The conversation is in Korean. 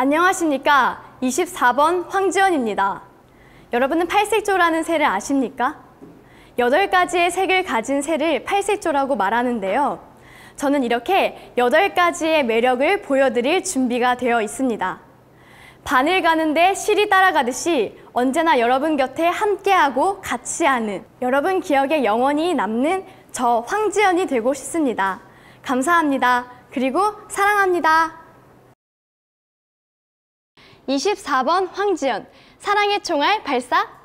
안녕하십니까. 24번 황지연입니다. 여러분은 팔색조라는 새를 아십니까? 8가지의 색을 가진 새를 팔색조라고 말하는데요. 저는 이렇게 8가지의 매력을 보여드릴 준비가 되어 있습니다. 바늘 가는데 실이 따라가듯이 언제나 여러분 곁에 함께하고 같이 하는, 여러분 기억에 영원히 남는 저 황지연이 되고 싶습니다. 감사합니다. 그리고 사랑합니다. 24번 황지연, 사랑의 총알 발사!